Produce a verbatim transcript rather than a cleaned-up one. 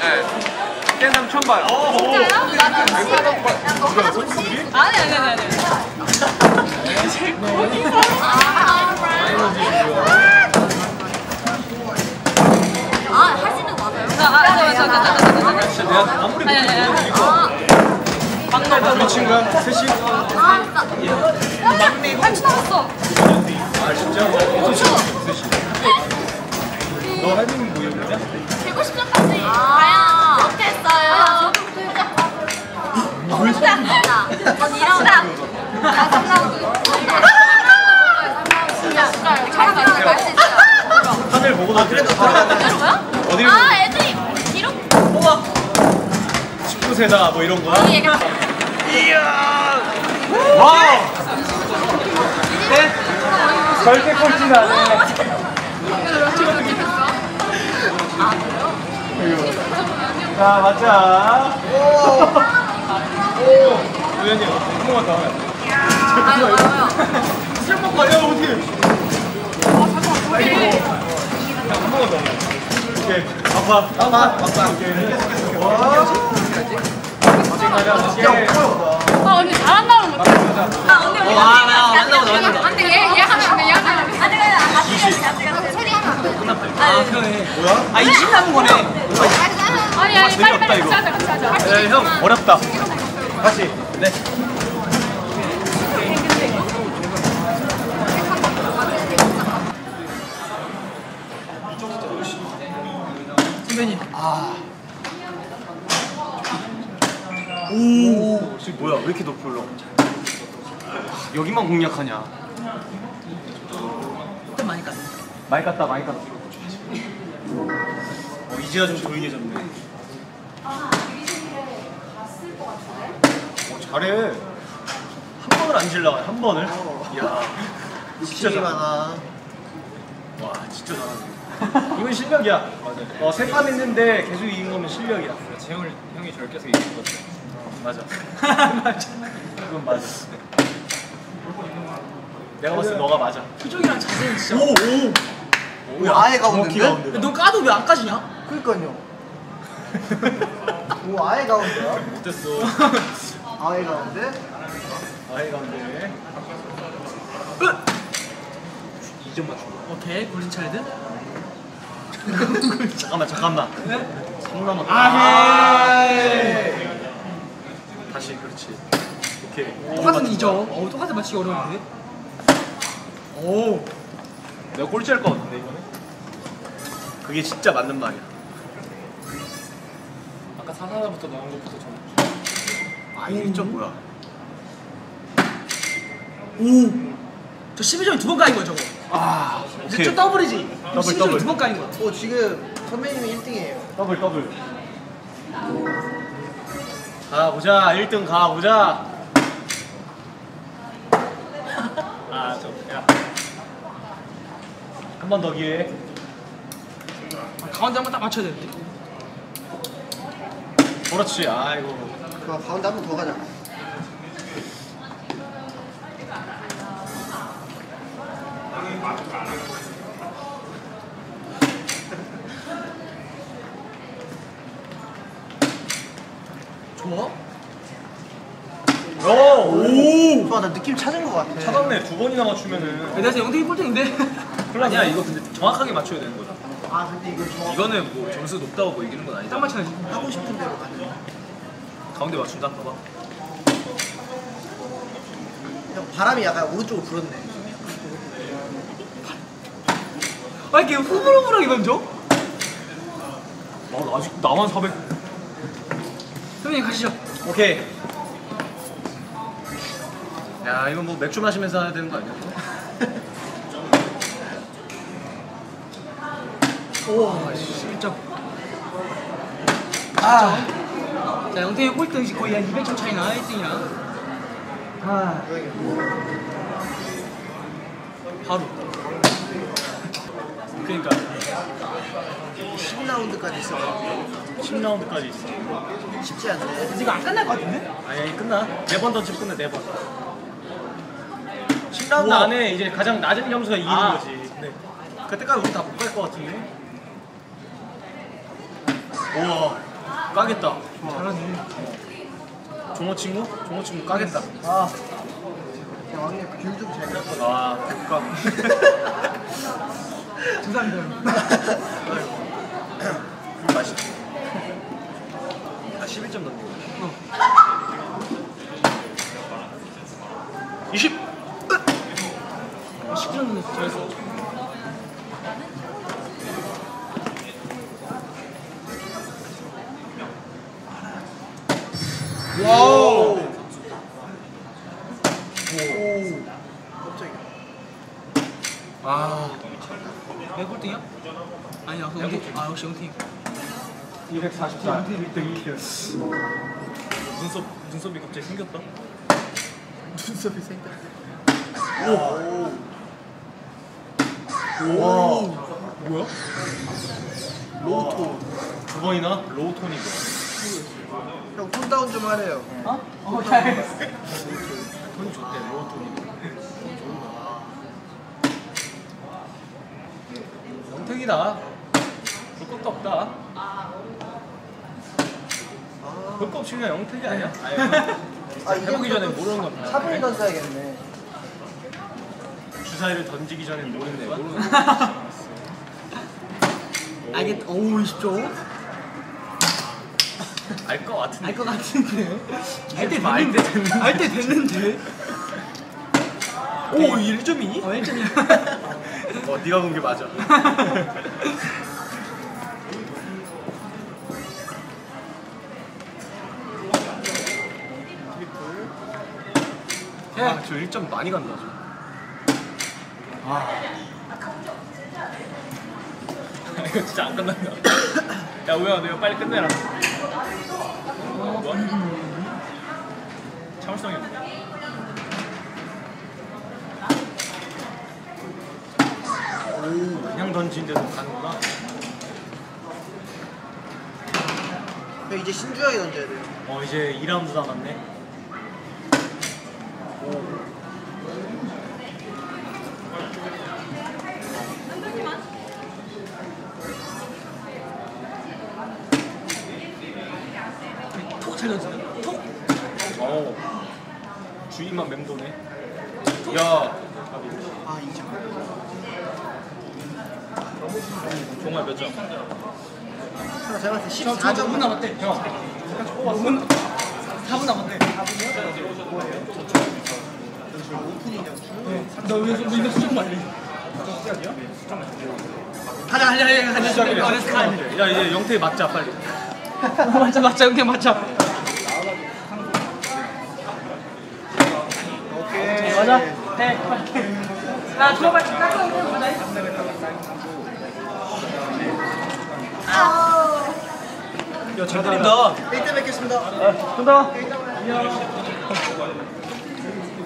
네. 깬 사람 처음 봐요. 진짜요? 나는 아니 아니 아니 아니. 아, 할 수 있는 거 맞아요? 아, 아, 잠깐, 잠깐, 잠깐, 잠깐. 진짜 내가 아무리 아니, 아니, 아니. 방금 우리 친구가 셋이. 아, 진짜. 막내 팔 초 남았어. 아 진짜? 또 친구 셋이. 너 할머니 뭐였냐? 백오십 점까지. 아, 못했어요. 왜 진짜. 전 이 라운드. 나 삼 라운드. 진짜. 잘하면 할수 있어요. 하늘 보고 나 그래도 뭐야? 어디를 아, 애들이 기록? 뽑아. 십구 세다 뭐 이런 거. 이야. 와우. 네. 절대 꼴찌는 안 해. 자, 맞자. 오. 오. 우연히 한 번만 더 하면. 아유, 아유. 술 먹고 가요, 어떻게? 아이고. 한 번만 더 하면. 오케이. 아빠. 아빠. 아빠. 오케이. 와. 가자. 오케이. 아, 언니 잘한다는 거. 아, 언니, 언니. 아, 나 만나고 나왔는데. 근데 얘, 얘 하면 안 돼, 얘 하면 안 돼. 아, 내가 아직 아직 아직 소리 하나. 끝났다. 아, 그러네. 뭐야? 아 이십 남은 거네. 아니, 아니, 빨리, 빨리 같이 하자, 같이 하자. 야, 형 어렵다. 다시. 네. 선배님. 아. 오, 지금 뭐야? 왜 이렇게 높이 올라? 여기만 공략하냐? 좀 많이 깠네. 많이 깠다, 많이 깠다. 어, 이제야 좀 조용해졌네. 어, 잘해. 한 번을 안 질러가요, 한 번을. 이야, 진짜 되게 잘하. 많아. 와, 진짜 잘하네. 이건 실력이야. 맞아. 어, 세 판 했는데 계속 이긴 거면 실력이야. 재훈 형이 저를 계속 이긴 거지. 어, 맞아. 맞아. 그건 맞아. 내가 봤을 때 너가 맞아. 표정이랑 자세는 진짜. 오, 오. 오, 아예 가운데인데? 가운데다. 너 까도 왜 안 까지냐? 그니까요. 오, 아예 가운데야? 못했어. 아예 가운데? 아예 가운데. 이 점 맞춘 거. 오케이, 골든 차일드. 잠깐만, 잠깐만. 네? 삼 남았다. 아, 다시, 그렇지. 오케이. 똑같은 이 점. 어, 똑같은 맞추기 어려운데. 오. 내가 꼴찌할 것 같은데 이거는. 그게 진짜 맞는 말이야. 아까 사사부터 나온 것부터 좀. 아, 이게 일 점 뭐야? 오. 저 십이 점이 두 번 까인 거야, 저거. 아, 이제 좀 더블이지. 더블, 십이 점이 더블. 두 번 까인 거야. 오, 지금 선배님이 일 등이에요. 더블 더블. 가보자. 일 등 가보자. 아, 저 야. 한 번 더 기회. 아, 가운데 한 번 딱 맞춰야 되는데. 그렇지. 아이고. 그 가운데 한 번 더 가자. 좋아? 오! 오! 좋아, 나 느낌 찾은 것 같아. 찾았네. 두 번이나 맞추면은. 그래서 영등이 꼴등인데. 아니야, 이거 근데 정확하게 맞춰야 되는 거죠. 아, 근데 이거 저 이거는 뭐 점수 높다고 뭐 이기는 건 아니잖아. 딱 맞춰야지. 하고 싶은 대로 가자. 가운데 맞춘다. 봐봐. 형, 바람이 약간 오른쪽으로 불었네. 아, 이렇게 후불후불하게 던져? 아, 나 아직 나만 사백. 선배님 가시죠. 오케이. 야, 이건 뭐 맥주 마시면서 해야 되는 거 아니야? 오, 십일 점. 아. 자, 영태이 꼴등 거의 한 이백 점 차이나 일 등이야. 아. 바로. 그러니까 십 라운드까지 있어. 십 라운드까지 있어. 쉽지 않네. 근데 이거 안 끝날 것 같은데? 아니, 끝나. 네 번 던지면 끝내, 네 번. 십 라운드 우와. 안에 이제 가장 낮은 점수가 이기는 아. 거지. 네. 그때까지 우리 다 못 갈 것 같은데. 우와. 까겠다. 잘하네. 종호 친구? 종호 친구 까겠다. 아. 야, 왕님 귤좀 잘 먹어. 아, 그니까. 죄송합니다. 맛있다. 아, 십일 점 던지고. 어. 이십! 십 점 잘했어. 와우! 오. 깜짝이야. 아, 내가 꼴등이야? 아니야, 그 영팀. 아, 역시 영팀. 이백사십사. 일 등 일 등. 눈썹, 눈썹이 갑자기 생겼다. 눈썹이 생겼다. 오. 오. 뭐야? 로우톤. 두 번이나 로우톤이 뭐야? 형 톤다운 좀 하래요. 어? 어, 잘했어. 톤이 좋대, 로우톤이. 영택이다. 볼 것도 없다. 볼 거 없이 그냥 영택이 아니야? 아, 해보기 전에 모르는 건 다. 차분히 던져야겠네. 주사위를 던지기 전에 모르는 거야? 모르는 알겠, 오우, 이십 점. 알것 같은데. 알 것 같은데. 알때 알 때 됐는데. 됐는데. 알 때 됐는데. 오, 일 점이니? 어, 일 점이야. 어, 네가 본 게 맞아. 아, 저 일 점 많이 간다. 저. 아. 이거 진짜 안 끝난다. 야, 우영아, 너 이거 빨리 끝내라. 뭐? 참을성이 없네. 오, 그냥 던진데도 가는구나. 형 이제 신중하게 던져야 돼요. 어, 이제 이 라운드 남았네. 톡 잘 던진다. 톡. 어, 주인만 맴도네. 야, 아, 이 점. 정말 몇 점? 형 제가 봤을 때 저, 저 십사 점 오 분 남았대. 형, 오 분. 사 분 남았대. 너왜 너 이거 수정 말래? 가자, 가자, 가자, 가자. 가자. 야, 이제 영태이 맞자, 빨리. 맞자, 맞자, 그냥 맞자. 오케이. 맞아. 해, 할게. 나 들어봐. 야, 잘 때린다. 일 대 뵙겠습니다. 좀 더.